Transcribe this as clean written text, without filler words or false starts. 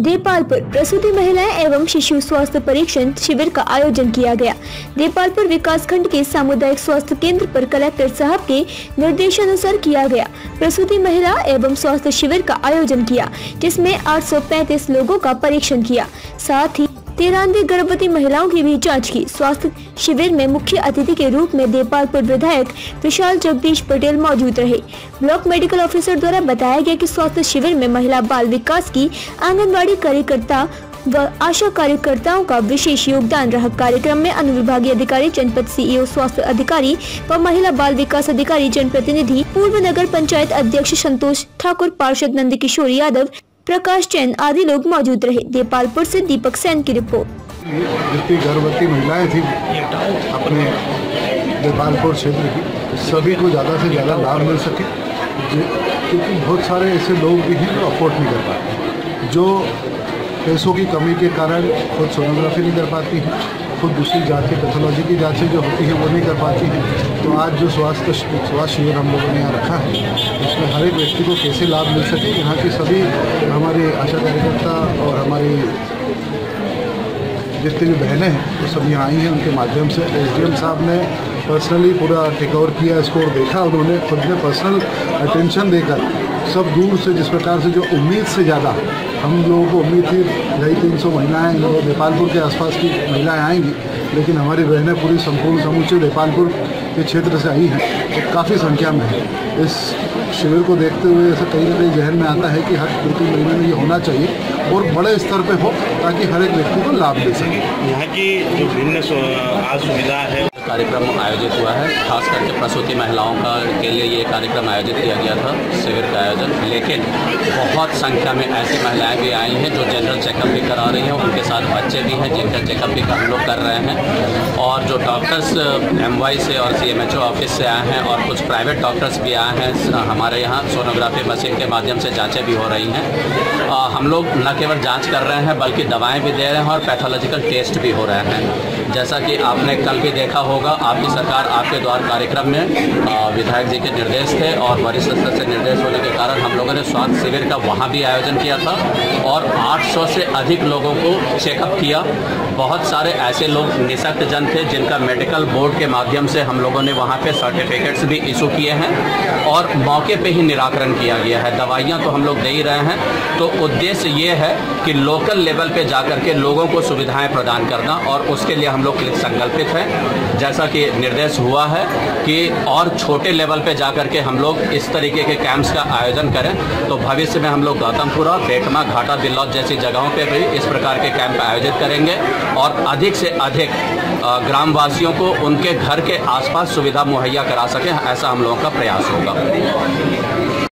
देपालपुर प्रसूति महिलाएं एवं शिशु स्वास्थ्य परीक्षण शिविर का आयोजन किया गया। देपालपुर विकास खंड के सामुदायिक स्वास्थ्य केंद्र पर कलेक्टर साहब के निर्देशानुसार किया गया प्रसूति महिला एवं स्वास्थ्य शिविर का आयोजन किया, जिसमें 835 लोगों का परीक्षण किया। साथ ही 93 गर्भवती महिलाओं की भी जांच की। स्वास्थ्य शिविर में मुख्य अतिथि के रूप में देपालपुर विधायक विशाल जगदीश पटेल मौजूद रहे। ब्लॉक मेडिकल ऑफिसर द्वारा बताया गया कि स्वास्थ्य शिविर में महिला बाल विकास की आंगनबाड़ी कार्यकर्ता व आशा कार्यकर्ताओं का विशेष योगदान रहा। कार्यक्रम में अनुविभागीय अधिकारी, जनपद सीईओ, स्वास्थ्य अधिकारी व महिला बाल विकास अधिकारी, जनप्रतिनिधि, पूर्व नगर पंचायत अध्यक्ष संतोष ठाकुर, पार्षद नंद किशोर यादव, प्रकाश चैन आदि लोग मौजूद रहे। देपालपुर से दीपक सेन की रिपोर्ट। जितनी गर्भवती महिलाएं थी अपने देपालपुर क्षेत्र की, सभी को ज़्यादा से ज़्यादा लाभ मिल सके, क्योंकि बहुत सारे ऐसे लोग भी हैं जो अफोर्ड नहीं कर पाते, जो पैसों की कमी के कारण खुद सोनोग्राफी नहीं कर पाती हैं, खुद दूसरी जांचें, पैथोलॉजी की जांचें जो होती हैं वो नहीं कर पाती हैं। तो आज जो स्वास्थ्य शिविर हम लोगों ने यहाँ रखा है, उसमें हर एक व्यक्ति को कैसे लाभ मिल सके, यहाँ की सभी हमारी आशा कार्यकर्ता और हमारी जितनी भी बहनें हैं वो सब यहाँ आई हैं। उनके माध्यम से एसडीएम साहब ने पर्सनली पूरा टेक ओवर किया इसको और देखा, उन्होंने खुद ने पर्सनल अटेंशन देकर सब दूर से, जिस प्रकार से जो उम्मीद से ज़्यादा हम लोगों को उम्मीद थी 250-300 महिलाएँ देपालपुर के आसपास की महिलाएँ आएंगी, लेकिन हमारी बहनें पूरी संपूर्ण समूचे देपालपुर के क्षेत्र से आई हैं, तो काफ़ी संख्या में है। इस शिविर को देखते हुए ऐसा कहीं ना कहीं जहन में आता है कि हर 2-3 महीने में ये होना चाहिए और बड़े स्तर पे हो, ताकि हर एक व्यक्ति को लाभ मिल सके। यहाँ की जो भिन्न सुविधा है, कार्यक्रम आयोजित हुआ है, खास करके प्रसूति महिलाओं का के लिए ये कार्यक्रम आयोजित किया गया था, शिविर का आयोजन। लेकिन बहुत संख्या में ऐसी महिलाएं भी आई हैं जो जनरल चेकअप भी करा रही हैं, उनके साथ बच्चे भी हैं जिनका चेकअप भी हम लोग कर रहे हैं। और जो डॉक्टर्स MY से और CMHO ऑफिस से आए हैं और कुछ प्राइवेट डॉक्टर्स भी आए हैं, हमारे यहाँ सोनोग्राफी मशीन के माध्यम से जाँचें भी हो रही हैं। हम लोग न केवल जाँच कर रहे हैं बल्कि दवाएँ भी दे रहे हैं और पैथोलॉजिकल टेस्ट भी हो रहे हैं। जैसा कि आपने कल भी देखा होगा, आपकी सरकार आपके द्वार कार्यक्रम में विधायक जी के निर्देश थे और वरिष्ठ स्तर से निर्देश होने के कारण हम लोगों ने स्वास्थ्य शिविर का वहाँ भी आयोजन किया था और 800 से अधिक लोगों को चेकअप किया। बहुत सारे ऐसे लोग निःशक्त जन थे जिनका मेडिकल बोर्ड के माध्यम से हम लोगों ने वहाँ पे सर्टिफिकेट्स भी इशू किए हैं और मौके पे ही निराकरण किया गया है। दवाइयाँ तो हम लोग दे ही रहे हैं। तो उद्देश्य ये है कि लोकल लेवल पे जाकर के लोगों को सुविधाएं प्रदान करना, और उसके लिए हम लोग संकल्पित हैं। जैसा कि निर्देश हुआ है कि और छोटे लेवल पे जाकर के हम लोग इस तरीके के कैंप्स का आयोजन करें, तो भविष्य में हम लोग गौतमपुरा, बेटमा, घाटा, बिल्लौद जैसी जगहों पे भी इस प्रकार के कैंप आयोजित करेंगे और अधिक से अधिक ग्रामवासियों को उनके घर के आसपास सुविधा मुहैया करा सकें, ऐसा हम लोगों का प्रयास होगा।